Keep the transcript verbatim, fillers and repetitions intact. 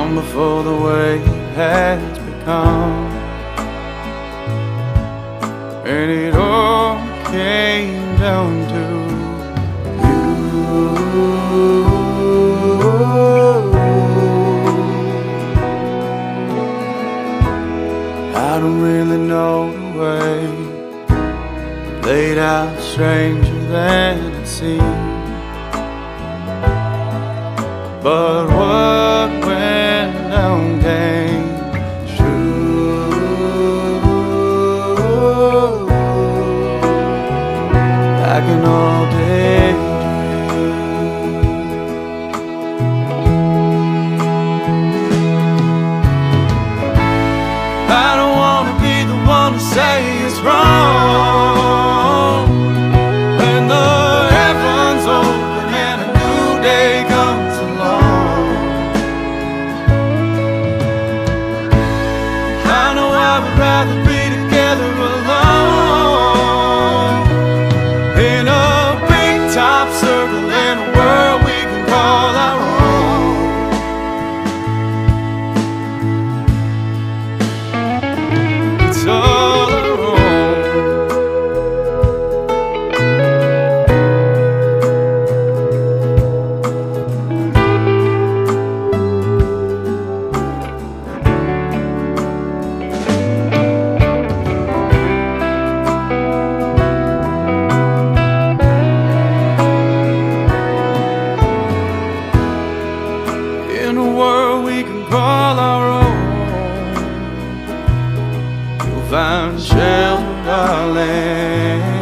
long before the way it has become. And it all came down to you. I don't really know the way, laid out stranger than it seemed. But what went down came true. I can all day I don't wanna be the one to say it's wrong when the heavens open and a new day comes along. I know I would rather be together alone in a big top circle in a world we can call our own. It's all our own. In a world we can call our own, you'll find shelter, darling.